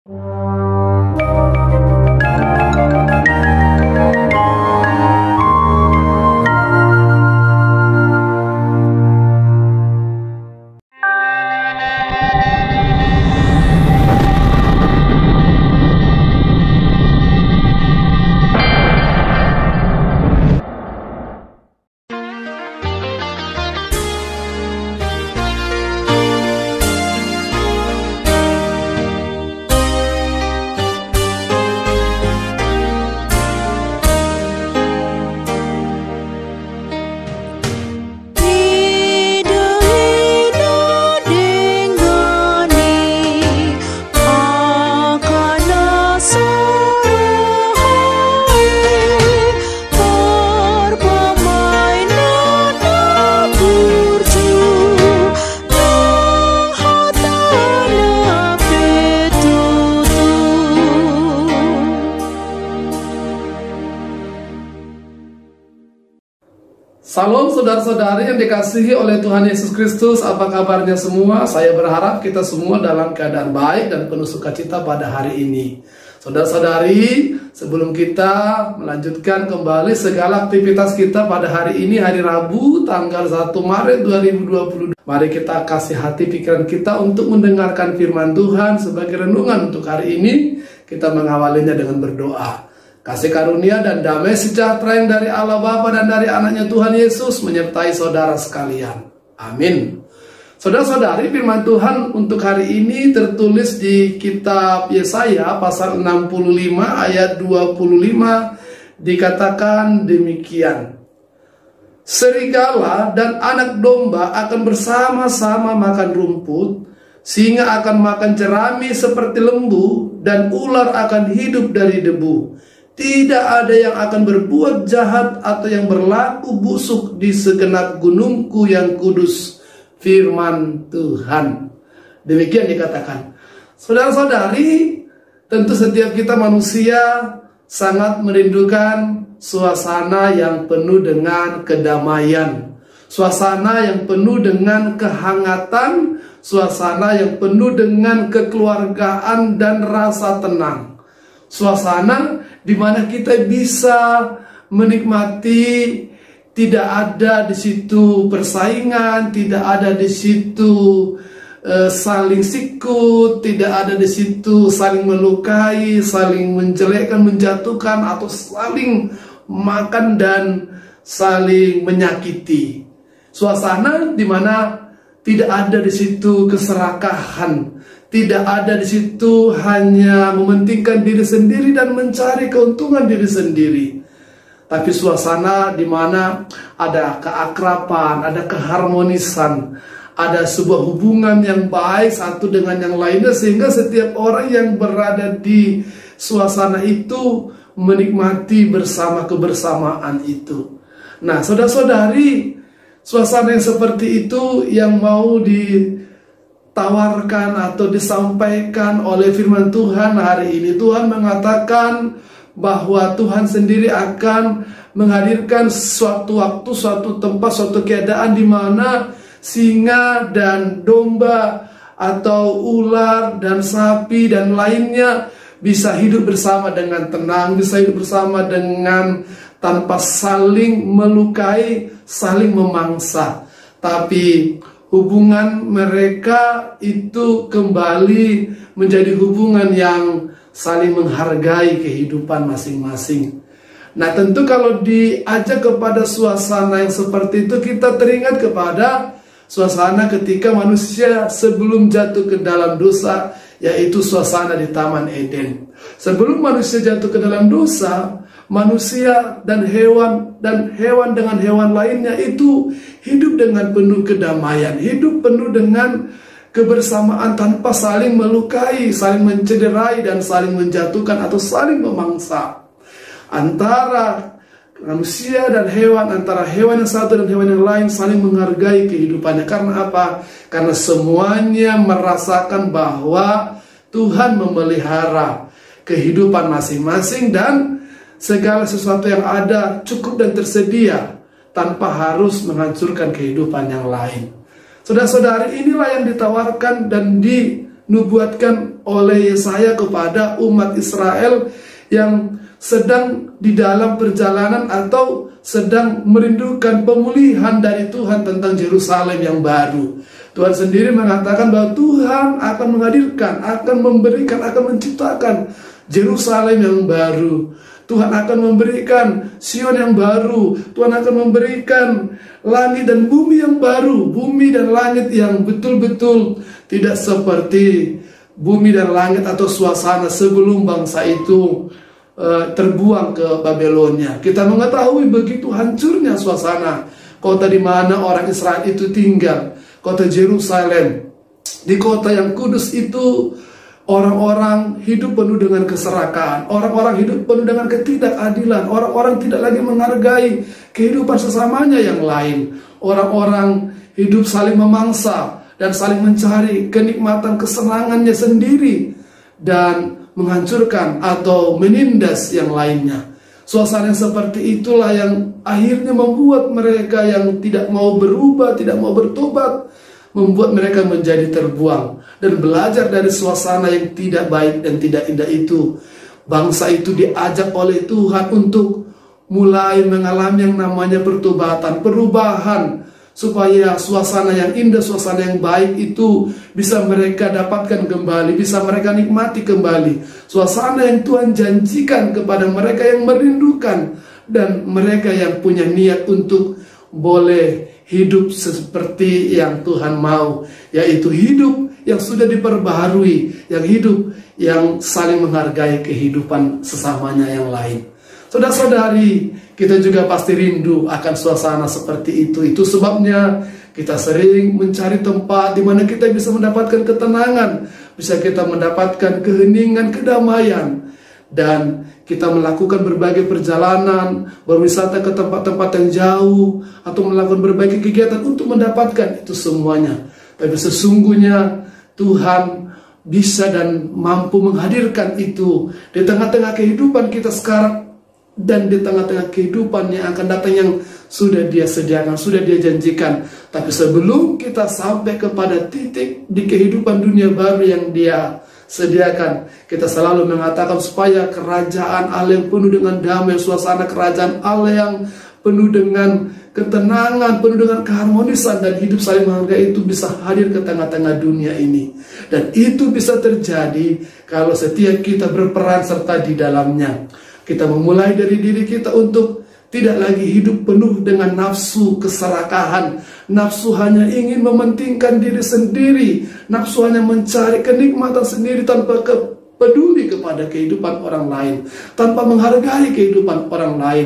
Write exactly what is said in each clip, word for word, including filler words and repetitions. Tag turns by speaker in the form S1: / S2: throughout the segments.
S1: Salam saudara-saudari yang dikasihi oleh Tuhan Yesus Kristus, apa kabarnya semua? Saya berharap kita semua dalam keadaan baik dan penuh sukacita pada hari ini. Saudara-saudari, sebelum kita melanjutkan kembali segala aktivitas kita pada hari ini, hari Rabu, tanggal satu Maret dua ribu dua puluh dua, mari kita kasih hati pikiran kita untuk mendengarkan firman Tuhan sebagai renungan untuk hari ini. Kita mengawalinya dengan berdoa. Kasih karunia dan damai sejahtera yang dari Allah Bapa dan dari anaknya Tuhan Yesus menyertai saudara sekalian. Amin. Saudara-saudari, firman Tuhan untuk hari ini tertulis di kitab Yesaya pasal enam puluh lima ayat dua puluh lima, dikatakan demikian. Serigala dan anak domba akan bersama-sama makan rumput, singa akan makan jerami seperti lembu, dan ular akan hidup dari debu. Tidak ada yang akan berbuat jahat atau yang berlaku busuk di segenap gunungku yang kudus. Firman Tuhan. Demikian dikatakan. Saudara-saudari, tentu setiap kita manusia sangat merindukan suasana yang penuh dengan kedamaian, suasana yang penuh dengan kehangatan, suasana yang penuh dengan kekeluargaan dan rasa tenang. Suasana di mana kita bisa menikmati, tidak ada di situ persaingan, tidak ada di situ uh, saling sikut, tidak ada di situ saling melukai, saling menjelekkan, menjatuhkan, atau saling makan dan saling menyakiti. Suasana di mana tidak ada di situ keserakahan. Tidak ada di situ hanya mementingkan diri sendiri dan mencari keuntungan diri sendiri. Tapi suasana di mana ada keakraban, ada keharmonisan, ada sebuah hubungan yang baik satu dengan yang lainnya, sehingga setiap orang yang berada di suasana itu menikmati bersama kebersamaan itu. Nah, saudara-saudari, suasana yang seperti itu yang mau di tawarkan atau disampaikan oleh firman Tuhan hari ini. Tuhan mengatakan bahwa Tuhan sendiri akan menghadirkan suatu waktu, suatu tempat, suatu keadaan di mana singa dan domba atau ular dan sapi dan lainnya bisa hidup bersama dengan tenang, bisa hidup bersama dengan tanpa saling melukai, saling memangsa. Tapi hubungan mereka itu kembali menjadi hubungan yang saling menghargai kehidupan masing-masing. Nah, tentu kalau diajak kepada suasana yang seperti itu, kita teringat kepada suasana ketika manusia sebelum jatuh ke dalam dosa, yaitu suasana di Taman Eden. Sebelum manusia jatuh ke dalam dosa, manusia dan hewan dan hewan dengan hewan lainnya itu hidup dengan penuh kedamaian, hidup penuh dengan kebersamaan tanpa saling melukai, saling mencederai, dan saling menjatuhkan atau saling memangsa. Antara manusia dan hewan, antara hewan yang satu dan hewan yang lain saling menghargai kehidupannya. Karena apa? Karena semuanya merasakan bahwa Tuhan memelihara kehidupan masing-masing dan segala sesuatu yang ada cukup dan tersedia tanpa harus menghancurkan kehidupan yang lain. Saudara-saudari, inilah yang ditawarkan dan dinubuatkan oleh Yesaya kepada umat Israel yang sedang di dalam perjalanan atau sedang merindukan pemulihan dari Tuhan tentang Yerusalem yang baru. Tuhan sendiri mengatakan bahwa Tuhan akan menghadirkan, akan memberikan, akan menciptakan Yerusalem yang baru. Tuhan akan memberikan Sion yang baru. Tuhan akan memberikan langit dan bumi yang baru. Bumi dan langit yang betul-betul tidak seperti bumi dan langit atau suasana sebelum bangsa itu uh, terbuang ke Babelonia. Kita mengetahui begitu hancurnya suasana kota di mana orang Israel itu tinggal. Kota Yerusalem. Di kota yang kudus itu orang-orang hidup penuh dengan keserakahan. Orang-orang hidup penuh dengan ketidakadilan. Orang-orang tidak lagi menghargai kehidupan sesamanya yang lain. Orang-orang hidup saling memangsa dan saling mencari kenikmatan kesenangannya sendiri dan menghancurkan atau menindas yang lainnya. Suasana yang seperti itulah yang akhirnya membuat mereka yang tidak mau berubah, tidak mau bertobat, membuat mereka menjadi terbuang. Dan belajar dari suasana yang tidak baik dan tidak indah itu, bangsa itu diajak oleh Tuhan untuk mulai mengalami yang namanya pertobatan, perubahan, supaya suasana yang indah, suasana yang baik itu bisa mereka dapatkan kembali, bisa mereka nikmati kembali. Suasana yang Tuhan janjikan kepada mereka yang merindukan dan mereka yang punya niat untuk boleh hidup seperti yang Tuhan mau, yaitu hidup yang sudah diperbaharui, yang hidup yang saling menghargai kehidupan sesamanya yang lain. Saudara-saudari, kita juga pasti rindu akan suasana seperti itu. Itu sebabnya kita sering mencari tempat di mana kita bisa mendapatkan ketenangan, bisa kita mendapatkan keheningan, kedamaian, dan kita melakukan berbagai perjalanan, berwisata ke tempat-tempat yang jauh, atau melakukan berbagai kegiatan untuk mendapatkan itu semuanya. Tapi sesungguhnya Tuhan bisa dan mampu menghadirkan itu di tengah-tengah kehidupan kita sekarang, dan di tengah-tengah kehidupan yang akan datang yang sudah Dia sediakan, sudah Dia janjikan. Tapi sebelum kita sampai kepada titik di kehidupan dunia baru yang Dia sediakan, kita selalu mengatakan supaya kerajaan Allah yang penuh dengan damai, suasana kerajaan Allah yang penuh dengan ketenangan, penuh dengan keharmonisan dan hidup saling menghargai itu bisa hadir ke tengah-tengah dunia ini. Dan itu bisa terjadi kalau setiap kita berperan serta di dalamnya. Kita memulai dari diri kita untuk tidak lagi hidup penuh dengan nafsu keserakahan, nafsu hanya ingin mementingkan diri sendiri, nafsu hanya mencari kenikmatan sendiri tanpa ke peduli kepada kehidupan orang lain, tanpa menghargai kehidupan orang lain,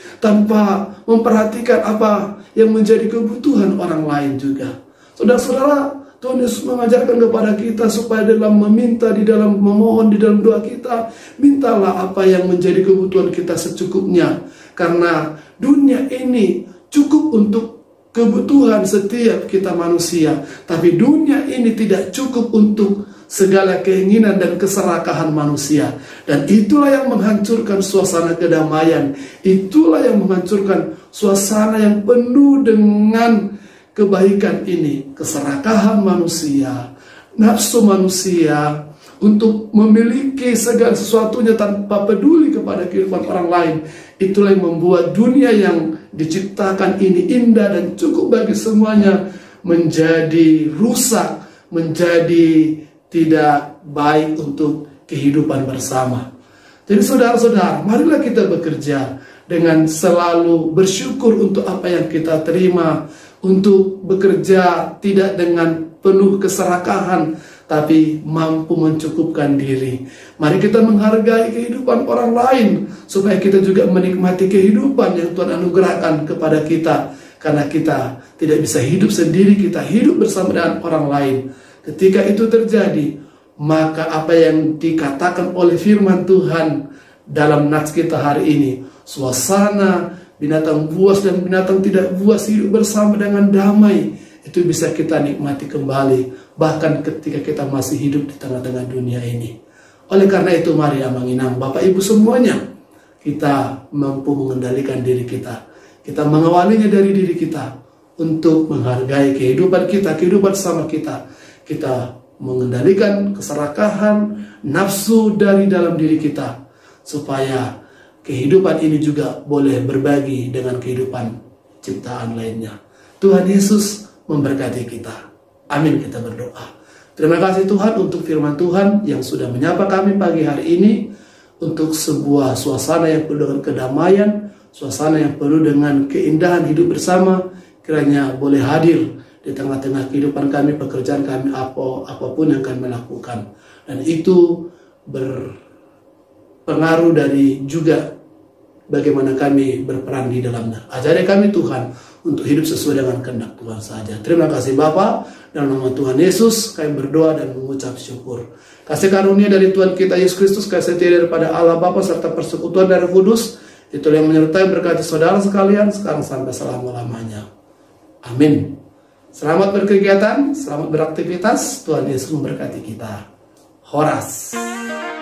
S1: tanpa memperhatikan apa yang menjadi kebutuhan orang lain juga. Saudara-saudara, Tuhan Yesus mengajarkan kepada kita supaya dalam meminta, di dalam memohon, di dalam doa kita, mintalah apa yang menjadi kebutuhan kita secukupnya. Karena dunia ini cukup untuk kebutuhan setiap kita manusia, tapi dunia ini tidak cukup untuk segala keinginan dan keserakahan manusia. Dan itulah yang menghancurkan suasana kedamaian. Itulah yang menghancurkan suasana yang penuh dengan kebaikan ini, keserakahan manusia, nafsu manusia untuk memiliki segala sesuatunya tanpa peduli kepada kehidupan orang lain. Itulah yang membuat dunia yang diciptakan ini indah dan cukup bagi semuanya menjadi rusak, menjadi tidak baik untuk kehidupan bersama. Jadi saudara-saudara, marilah kita bekerja dengan selalu bersyukur untuk apa yang kita terima, untuk bekerja tidak dengan penuh keserakahan, tapi mampu mencukupkan diri. Mari kita menghargai kehidupan orang lain, supaya kita juga menikmati kehidupan yang Tuhan anugerahkan kepada kita. Karena kita tidak bisa hidup sendiri, kita hidup bersama dengan orang lain. Ketika itu terjadi, maka apa yang dikatakan oleh firman Tuhan dalam nats kita hari ini, suasana binatang buas dan binatang tidak buas hidup bersama dengan damai, itu bisa kita nikmati kembali, bahkan ketika kita masih hidup di tengah-tengah dunia ini. Oleh karena itu, mari Amanginang, Bapak Ibu semuanya, kita mampu mengendalikan diri kita. Kita mengawalinya dari diri kita untuk menghargai kehidupan kita, kehidupan sama kita. Kita mengendalikan keserakahan, nafsu dari dalam diri kita, supaya kehidupan ini juga boleh berbagi dengan kehidupan ciptaan lainnya. Tuhan Yesus memberkati kita. Amin, kita berdoa. Terima kasih Tuhan untuk firman Tuhan yang sudah menyapa kami pagi hari ini, untuk sebuah suasana yang penuh dengan kedamaian, suasana yang penuh dengan keindahan hidup bersama, kiranya boleh hadir di tengah-tengah kehidupan kami, pekerjaan kami, apa, apapun yang kami lakukan. Dan itu berpengaruh dari juga bagaimana kami berperan di dalamnya. Ajari kami Tuhan untuk hidup sesuai dengan kehendak Tuhan saja. Terima kasih Bapa, dalam nama Tuhan Yesus kami berdoa dan mengucap syukur. Kasih karunia dari Tuhan kita Yesus Kristus, kasih setia daripada Allah Bapa serta persekutuan dari Roh Kudus, itu yang menyertai berkati saudara sekalian sekarang sampai selama-lamanya. Amin. Selamat berkegiatan, selamat beraktivitas. Tuhan Yesus memberkati kita. Horas.